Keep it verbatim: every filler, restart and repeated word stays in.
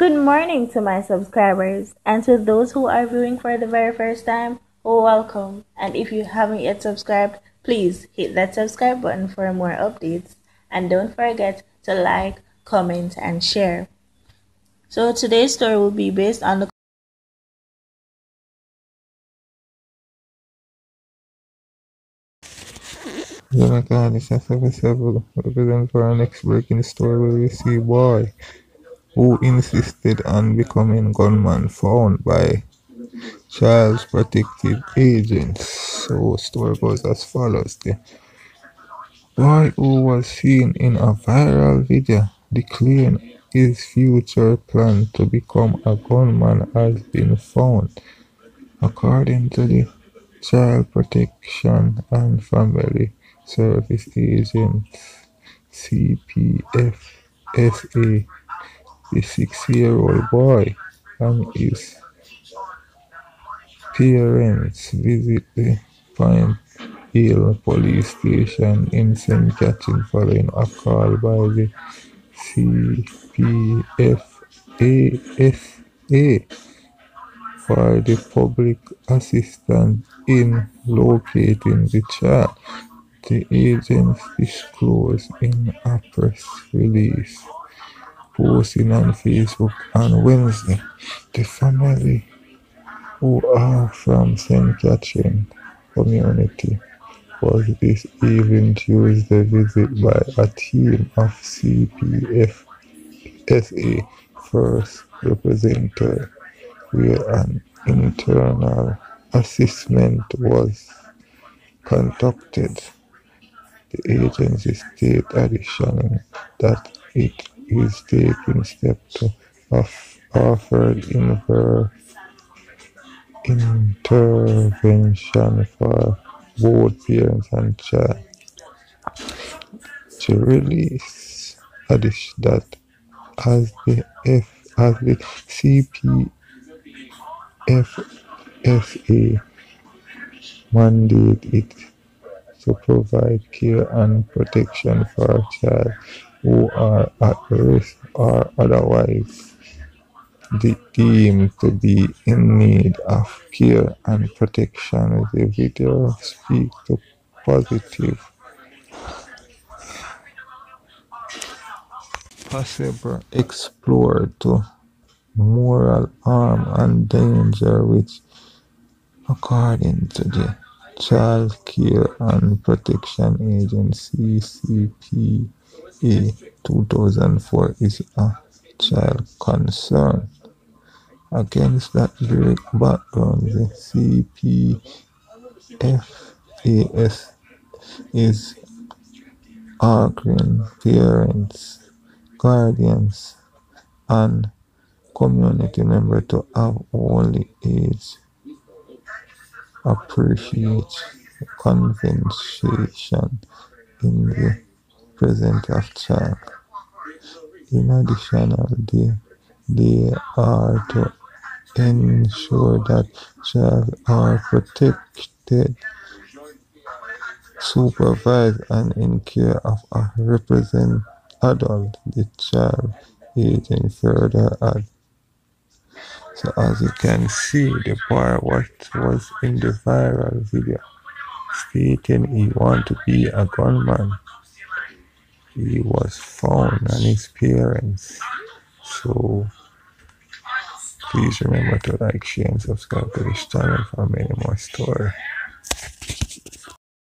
Good morning to my subscribers and to those who are viewing for the very first time. Oh, welcome. And if you haven't yet subscribed, please hit that subscribe button for more updates. And don't forget to like, comment, and share. So today's story will be based on the Jonathan is a seventy-seven represent for our next breaking story where we see boy who insisted on becoming gunman found by child protective agents. So story goes as follows. The boy who was seen in a viral video declaring his future plan to become a gunman has been found. According to the Child Protection and Family Service Agent C P F S A, the six-year-old boy and his parents visit the Pine Hill police station in Saint Catherine following a call by the C P F A S A for the public assistance in locating the child. The agents disclosed in a press release posted on Facebook on Wednesday. The family, who are from Saint Catherine community, was this evening Tuesday visited by a team of C P F S A first representative, where an internal assessment was conducted. The agency state additionally that it is taking steps to offer inver- intervention for both parents and child. To release addition that as the F as the C P F S A mandate it to provide care and protection for children who are at risk or otherwise deemed to be in need of care and protection. The video speaks to positive possible explore to moral harm and danger, which according to the Child Care and Protection Agency C P A two thousand four is a child concern. Against that direct background, the C P F A S is arguing parents, guardians, and community members to have only age appropriate compensation in the presence of child. In addition, they, they are to ensure that children are protected, supervised, and in care of a represent adult. The child agent further add. So as you can see, the boy what was in the viral video stating he want to be a gunman. He was found and his parents. So please remember to like, share, and subscribe to this channel for many more stories.